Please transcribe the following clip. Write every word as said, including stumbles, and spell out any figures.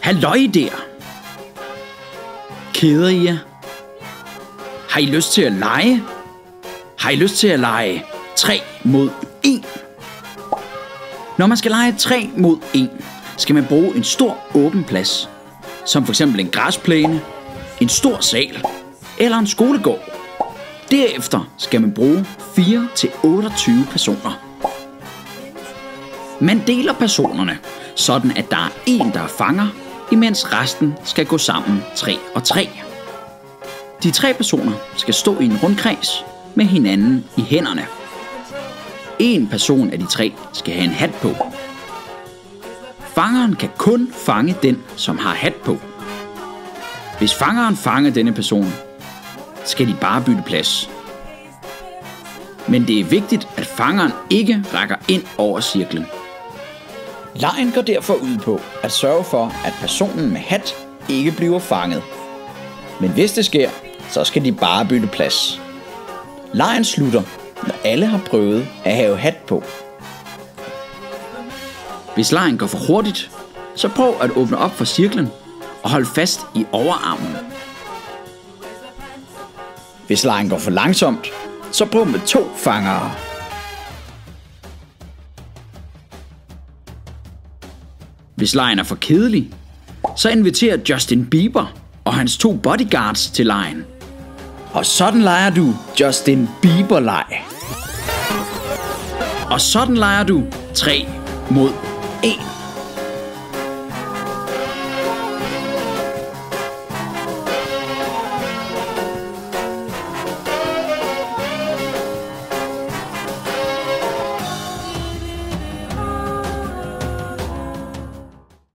Halløj der. Keder I jer? Har I lyst til at lege? Har I lyst til at lege tre mod en? Når man skal lege tre mod en, skal man bruge en stor åben plads, som for eksempel en græsplæne, en stor sal eller en skolegård. Derefter skal man bruge fire til otteogtyve personer. Man deler personerne, sådan at der er en, der er fanger, imens resten skal gå sammen tre og tre. De tre personer skal stå i en rundkreds med hinanden i hænderne. En person af de tre skal have en hat på. Fangeren kan kun fange den, som har hat på. Hvis fangeren fanger denne person, skal de bare bytte plads. Men det er vigtigt, at fangeren ikke rækker ind over cirklen. Legen går derfor ud på at sørge for, at personen med hat ikke bliver fanget. Men hvis det sker, så skal de bare bytte plads. Legen slutter, når alle har prøvet at have hat på. Hvis legen går for hurtigt, så prøv at åbne op for cirklen og hold fast i overarmen. Hvis legen går for langsomt, så prøv med to fangere. Hvis legen er for kedelig, så inviterer Justin Bieber og hans to bodyguards til legen. Og sådan leger du Justin Bieber-leg. Og sådan leger du tre mod en.